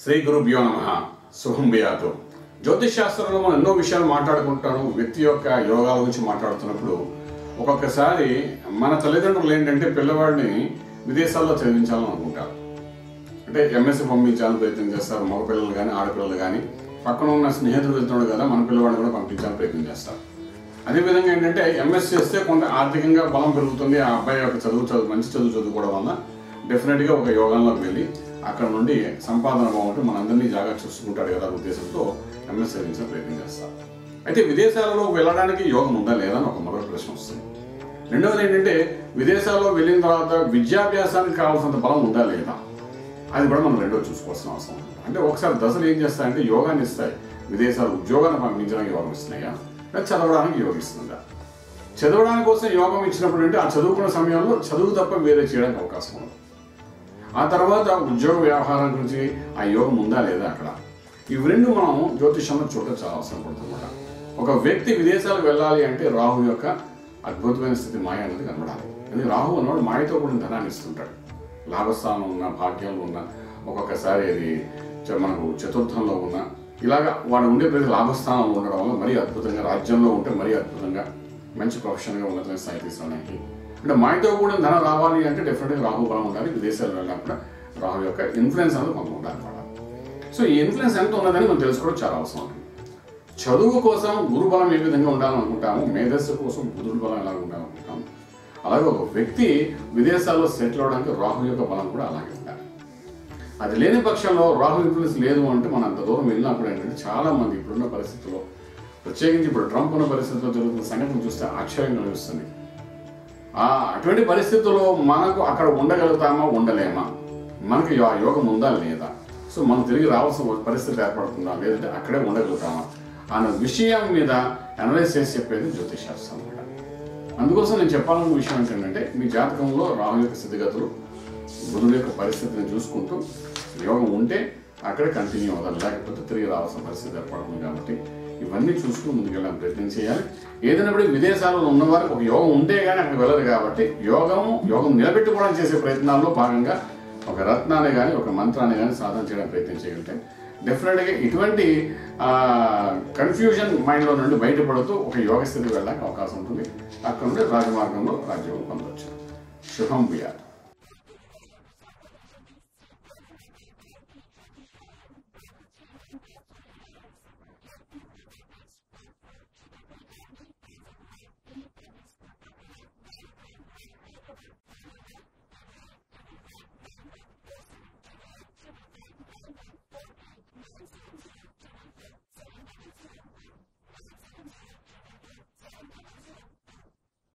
శ్రీ గురుభ్యో నమః. శుభం భూయాతు. జ్యోతిష్ శాస్త్రంలో మనం ఎన్నో విషయాలు మాట్లాడుకుంటాను. వ్యక్తి యొక్క యోగాల గురించి మాట్లాడుతున్నప్పుడు ఒక్కొక్కసారి మన తల్లిదండ్రులు ఏంటంటే పిల్లవాడిని విదేశాల్లో చదివించాలని అనుకుంటారు. అంటే ఎంఎస్సీ పంపించాలని ప్రయత్నం చేస్తారు. మగ పిల్లలు కానీ ఆడపిల్లలు కానీ పక్కన ఉన్న స్నేహితులు వెళ్తున్నాడు కదా మన పిల్లవాడిని కూడా పంపించాలని ప్రయత్నం చేస్తారు. అదేవిధంగా ఏంటంటే ఎంఎస్ చేస్తే కొంత ఆర్థికంగా బలం పెరుగుతుంది. ఆ అబ్బాయి యొక్క మంచి చదువు చదువుకోవడం వల్ల డెఫినెట్గా ఒక యోగంలోకి వెళ్ళి అక్కడ నుండి సంపాదన బాగుంటే మనందరినీ జాగ్రత్త చూసుకుంటాడు కదా ఉద్దేశంతో ఎంఎస్ చదివించే ప్రయత్నం చేస్తారు. అయితే విదేశాలలో వెళ్ళడానికి యోగం ఉందా లేదా అని ఒక మొదటి ప్రశ్న వస్తుంది. రెండవది ఏంటంటే విదేశాల్లో వెళ్ళిన తర్వాత విద్యాభ్యాసానికి కావాల్సినంత బలం ఉందా లేదా అది కూడా మనం రెండో చూసుకోవాల్సిన అవసరం ఉంది. అంటే ఒకసారి దశలు ఏం చేస్తాయంటే యోగాన్ని ఇస్తాయి. విదేశాలు ఉద్యోగాన్ని పంపించడానికి యోగం ఇస్తున్నాయా లేదా చదవడానికి యోగం ఇస్తుందా? చదవడానికి కోసం యోగం ఇచ్చినప్పుడు అంటే ఆ చదువుకున్న సమయంలో చదువు తప్ప వేరే చేయడానికి అవకాశం ఉంది. ఆ తర్వాత ఉద్యోగ వ్యవహారం గురించి ఆ యోగం ఉందా లేదా అక్కడ ఇవి రెండు మనం జ్యోతిషంలో చూడటం చాలా అవసరం పడుతుందన్నమాట. ఒక వ్యక్తి విదేశాలకు వెళ్ళాలి అంటే రాహు యొక్క అద్భుతమైన స్థితి మాయ అనేది కనబడాలి. ఎందుకంటే రాహు అన్నవాడు మాయతో కూడిన ధనాన్ని ఇస్తుంటాడు. లాభస్థానం ఉన్న భాగ్యంలో ఉన్న ఒక్కొక్కసారి అది మనకు చతుర్థంలో ఉన్న ఇలాగా వాడు ఉండే ప్రతి లాభస్థానంలో ఉండడం వల్ల మరీ అద్భుతంగా రాజ్యంలో ఉంటే మరీ అద్భుతంగా మంచి ప్రొఫెషన్గా ఉన్నతమైన స్థాయి తీసుకోవడానికి అంటే మాయతో కూడిన ధనం రావాలి అంటే డెఫినెట్గా రాహు బలం ఉండాలి. విదేశాలు వెళ్ళినప్పుడు రాహు యొక్క ఇన్ఫ్లుయెన్స్ అనేది కొంత ఉండాలన్నమాట. సో ఈ ఇన్ఫ్లుయెన్స్ ఎంత ఉన్నదని మనం తెలుసుకోవడం చాలా అవసరం ఉంటుంది. చదువు కోసం గురు బలం ఏ విధంగా ఉండాలనుకుంటాము, మేధస్సు కోసం బుధుడు బలం ఎలా ఉండాలనుకుంటాము, అలాగే ఒక వ్యక్తి విదేశాల్లో సెటిల్ అవడానికి రాహు యొక్క బలం కూడా అలాగే ఉండాలి. అది లేని పక్షంలో రాహు ఇన్ఫ్లుయెన్స్ లేదు అంటే మనం అంత దూరం వెళ్ళినప్పుడు ఏంటంటే చాలా మంది ఇప్పుడున్న పరిస్థితుల్లో ప్రత్యేకించి ఇప్పుడు ట్రంప్ ఉన్న పరిస్థితుల్లో జరుగుతున్న సంఘటన చూస్తే ఆశ్చర్యం కనిపిస్తుంది. అటువంటి పరిస్థితుల్లో మనకు అక్కడ ఉండగలుగుతామా ఉండలేమా, మనకి యోగం ఉందా లేదా, సో మనం తిరిగి రావాల్సిన పరిస్థితి ఏర్పడుతుందా లేదంటే అక్కడే ఉండగలుగుతామా అన్న విషయం మీద అనలైజ్ చేసి చెప్పేది జ్యోతిష్ శాస్త్రం అన్నమాట. అందుకోసం నేను చెప్పాలన్న విషయం ఏంటంటే మీ జాతకంలో రాహు యొక్క స్థితిగతులు బుధుడు యొక్క పరిస్థితిని చూసుకుంటూ యోగం ఉంటే అక్కడే కంటిన్యూ అవ్వాలి, లేకపోతే తిరిగి రావాల్సిన పరిస్థితి ఏర్పడుతుంది. కాబట్టి ఇవన్నీ చూసుకుని ముందుకెళ్ళాలని ప్రయత్నం చేయాలి. ఏదైనప్పుడు విదేశాలలో ఉన్నవారికి ఒక యోగం ఉంటే కానీ అక్కడ వెళ్ళరు. కాబట్టి యోగం నిలబెట్టుకోవడానికి చేసే ప్రయత్నాల్లో భాగంగా ఒక రత్నాన్ని కానీ ఒక మంత్రాన్ని కానీ సాధన చేయడానికి ప్రయత్నం చేయగలిగితే డెఫినెట్గా ఇటువంటి కన్ఫ్యూజన్ మైండ్లో నుండి బయటపడుతూ ఒక యోగ స్థితికి వెళ్ళడానికి అవకాశం ఉంటుంది. అక్కడ నుండి రాజమార్గంలో రాజ్యోగం పొందవచ్చు. శుభం భూయాత్.